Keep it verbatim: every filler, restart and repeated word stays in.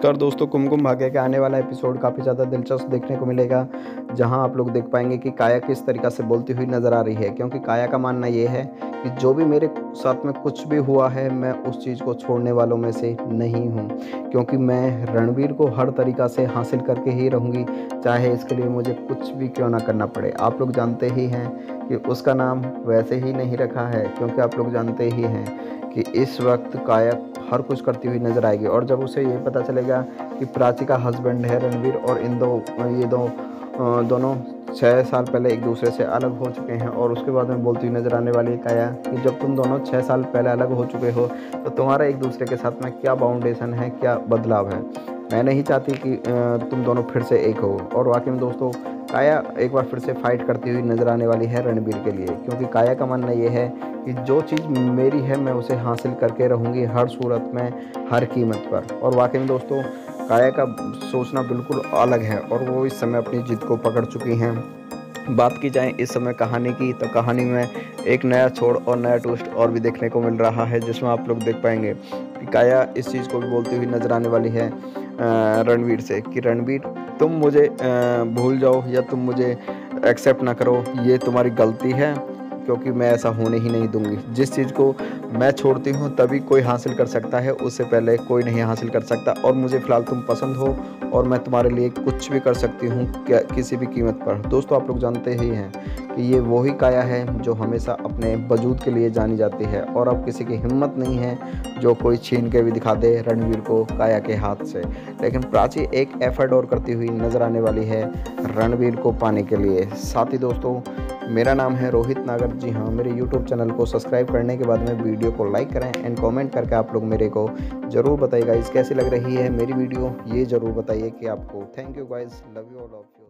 नमस्कार दोस्तों, कुमकुम भाग्य के आने वाला एपिसोड काफ़ी ज़्यादा दिलचस्प देखने को मिलेगा, जहां आप लोग देख पाएंगे कि काया किस तरीक़ा से बोलती हुई नज़र आ रही है। क्योंकि काया का मानना ये है कि जो भी मेरे साथ में कुछ भी हुआ है, मैं उस चीज़ को छोड़ने वालों में से नहीं हूं। क्योंकि मैं रणवीर को हर तरीक़ा से हासिल करके ही रहूँगी, चाहे इसके लिए मुझे कुछ भी क्यों ना करना पड़े। आप लोग जानते ही हैं कि उसका नाम वैसे ही नहीं रखा है, क्योंकि आप लोग जानते ही हैं कि इस वक्त काया हर कुछ करती हुई नज़र आएगी। और जब उसे ये पता चलेगा कि प्राची का हस्बैंड है रणवीर, और इन दो ये दो दोनों छः साल पहले एक दूसरे से अलग हो चुके हैं, और उसके बाद में बोलती हुई नज़र आने वाली है काया कि जब तुम दोनों छः साल पहले अलग हो चुके हो, तो तुम्हारा एक दूसरे के साथ में क्या बाउंडेशन है, क्या बदलाव है। मैं नहीं चाहती कि तुम दोनों फिर से एक हो। और वाकई में दोस्तों, काया एक बार फिर से फाइट करती हुई नज़र आने वाली है रणवीर के लिए। क्योंकि काया का मानना ये है कि जो चीज़ मेरी है, मैं उसे हासिल करके रहूँगी हर सूरत में, हर कीमत पर। और वाकई में दोस्तों, काया का सोचना बिल्कुल अलग है, और वो इस समय अपनी जिद को पकड़ चुकी हैं। बात की जाए इस समय कहानी की, तो कहानी में एक नया छोड़ और नया ट्विस्ट और भी देखने को मिल रहा है, जिसमें आप लोग देख पाएंगे कि काया इस चीज़ को भी बोलती हुई नज़र आने वाली है रणवीर से कि रणवीर, तुम मुझे भूल जाओ या तुम मुझे एक्सेप्ट ना करो, ये तुम्हारी गलती है, क्योंकि मैं ऐसा होने ही नहीं दूंगी। जिस चीज़ को मैं छोड़ती हूँ तभी कोई हासिल कर सकता है, उससे पहले कोई नहीं हासिल कर सकता। और मुझे फ़िलहाल तुम पसंद हो, और मैं तुम्हारे लिए कुछ भी कर सकती हूँ, क्या किसी भी कीमत पर। दोस्तों, आप लोग जानते ही हैं कि ये वही काया है जो हमेशा अपने वजूद के लिए जानी जाती है, और अब किसी की हिम्मत नहीं है जो कोई छीन के भी दिखा दे रणवीर को काया के हाथ से। लेकिन प्राची एक एफर्ट और करती हुई नज़र आने वाली है रणवीर को पाने के लिए। साथ ही दोस्तों, मेरा नाम है रोहित नागर। जी हाँ, मेरे यूट्यूब चैनल को सब्सक्राइब करने के बाद में वीडियो को लाइक करें, एंड कमेंट करके आप लोग मेरे को ज़रूर बताइएगा इस कैसी लग रही है मेरी वीडियो, ये ज़रूर बताइए कि आपको। Thank you guys, love you all of you.